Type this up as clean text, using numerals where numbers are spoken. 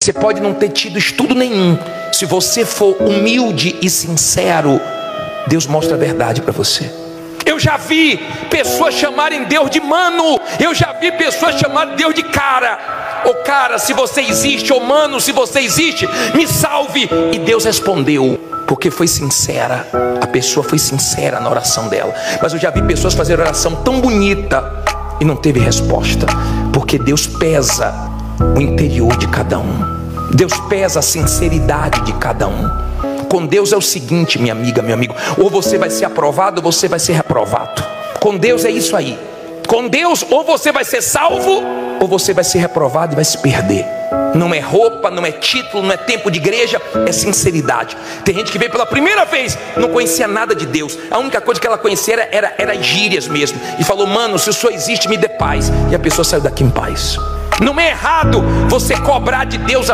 Você pode não ter tido estudo nenhum. Se você for humilde e sincero, Deus mostra a verdade para você. Eu já vi pessoas chamarem Deus de mano. Eu já vi pessoas chamarem Deus de cara. Ô cara, se você existe, ô mano, se você existe, me salve. E Deus respondeu, porque foi sincera. A pessoa foi sincera na oração dela. Mas eu já vi pessoas fazer oração tão bonita e não teve resposta, porque Deus pesa o interior de cada um. Deus pesa a sinceridade de cada um. Com Deus é o seguinte, minha amiga, meu amigo: ou você vai ser aprovado ou você vai ser reprovado. Com Deus é isso aí. Com Deus, ou você vai ser salvo ou você vai ser reprovado e vai se perder. Não é roupa, não é título, não é tempo de igreja, é sinceridade. Tem gente que veio pela primeira vez, não conhecia nada de Deus. A única coisa que ela conhecia era gírias mesmo. E falou: mano, se o Senhor existe, me dê paz. E a pessoa saiu daqui em paz. Não é errado você cobrar de Deus